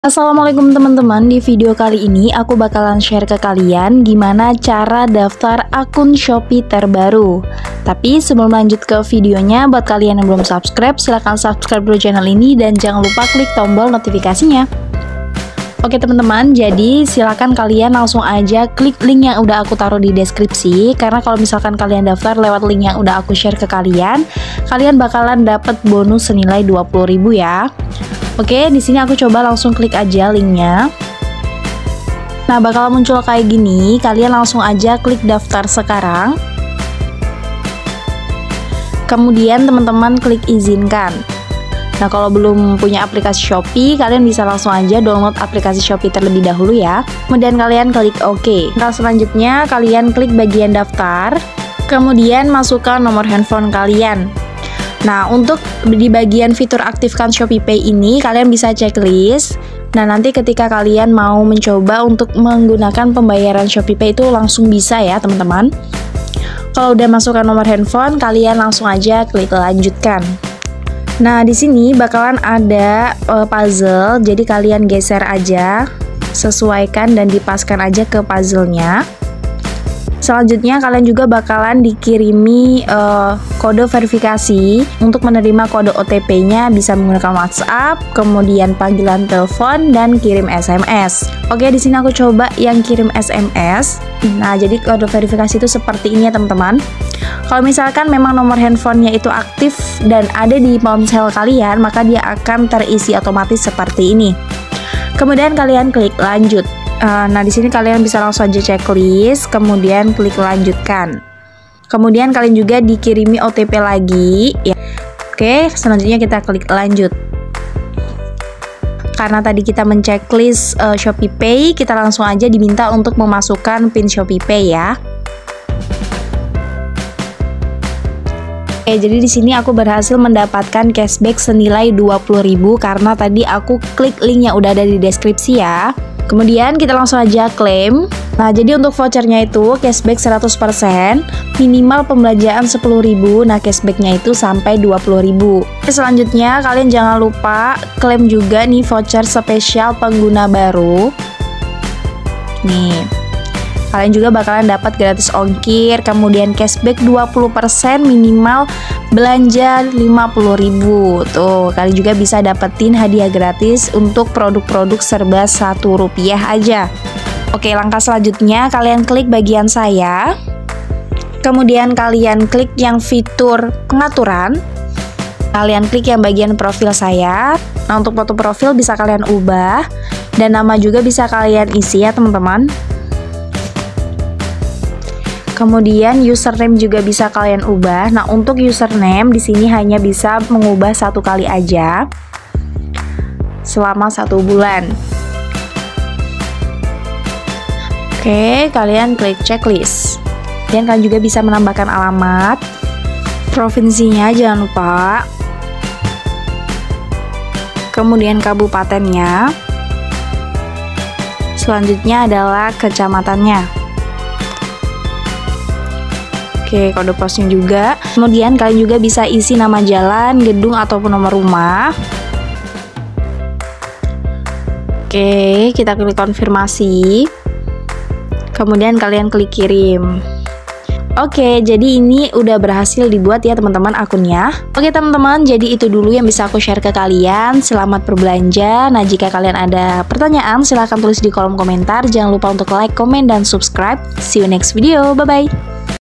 Assalamualaikum teman-teman, di video kali ini aku bakalan share ke kalian gimana cara daftar akun Shopee terbaru. Tapi sebelum lanjut ke videonya, buat kalian yang belum subscribe, silahkan subscribe dulu channel ini dan jangan lupa klik tombol notifikasinya. Oke teman-teman, jadi silakan kalian langsung aja klik link yang udah aku taruh di deskripsi. Karena kalau misalkan kalian daftar lewat link yang udah aku share ke kalian, kalian bakalan dapat bonus senilai 20.000 ya. Oke, di sini aku coba langsung klik aja linknya. Nah, bakal muncul kayak gini. Kalian langsung aja klik daftar sekarang. Kemudian teman-teman klik izinkan. Nah, kalau belum punya aplikasi Shopee, kalian bisa langsung aja download aplikasi Shopee terlebih dahulu ya. Kemudian kalian klik OK. Nah, selanjutnya kalian klik bagian daftar. Kemudian masukkan nomor handphone kalian. Nah, untuk di bagian fitur aktifkan Shopee Pay ini, kalian bisa checklist. Nah, nanti ketika kalian mau mencoba untuk menggunakan pembayaran Shopee Pay itu langsung bisa ya, teman-teman. Kalau udah masukkan nomor handphone, kalian langsung aja klik lanjutkan. Nah, di sini bakalan ada puzzle, jadi kalian geser aja, sesuaikan dan dipaskan aja ke puzzle-nya. Selanjutnya kalian juga bakalan dikirimi kode verifikasi. Untuk menerima kode OTP-nya bisa menggunakan WhatsApp, kemudian panggilan telepon dan kirim SMS. Oke, di sini aku coba yang kirim SMS. Nah, jadi kode verifikasi itu seperti ini ya teman-teman. Kalau misalkan memang nomor handphonenya itu aktif dan ada di ponsel kalian, maka dia akan terisi otomatis seperti ini. Kemudian kalian klik lanjut. Nah, di sini kalian bisa langsung aja checklist, kemudian klik lanjutkan. Kemudian kalian juga dikirimi OTP lagi ya. Oke, selanjutnya kita klik lanjut. Karena tadi kita menceklis Shopee Pay, kita langsung aja diminta untuk memasukkan PIN Shopee Pay ya. Oke, jadi di sini aku berhasil mendapatkan cashback senilai 20.000 karena tadi aku klik link yang udah ada di deskripsi ya. Kemudian kita langsung aja klaim. Nah, jadi untuk vouchernya itu cashback 100%, minimal pembelanjaan 10.000. Nah, cashbacknya itu sampai 20.000. Selanjutnya kalian jangan lupa klaim juga nih voucher spesial pengguna baru. Nih, kalian juga bakalan dapat gratis ongkir, kemudian cashback 20%, minimal belanja 50.000. Tuh, kalian juga bisa dapetin hadiah gratis untuk produk-produk serba Rp1 aja. Oke, langkah selanjutnya kalian klik bagian saya. Kemudian kalian klik yang fitur pengaturan. Kalian klik yang bagian profil saya. Nah, untuk foto profil bisa kalian ubah dan nama juga bisa kalian isi ya, teman-teman. Kemudian username juga bisa kalian ubah. Nah, untuk username di sini hanya bisa mengubah 1 kali aja selama 1 bulan. Oke, kalian klik checklist. Dan kalian juga bisa menambahkan alamat, provinsinya jangan lupa. Kemudian kabupatennya. Selanjutnya adalah kecamatannya. Oke, kode posnya juga. Kemudian kalian juga bisa isi nama jalan, gedung, ataupun nomor rumah. Oke, kita klik konfirmasi. Kemudian kalian klik kirim. Oke, jadi ini udah berhasil dibuat ya teman-teman akunnya. Oke teman-teman, jadi itu dulu yang bisa aku share ke kalian. Selamat berbelanja. Nah, jika kalian ada pertanyaan, silahkan tulis di kolom komentar. Jangan lupa untuk like, komen, dan subscribe. See you next video. Bye-bye.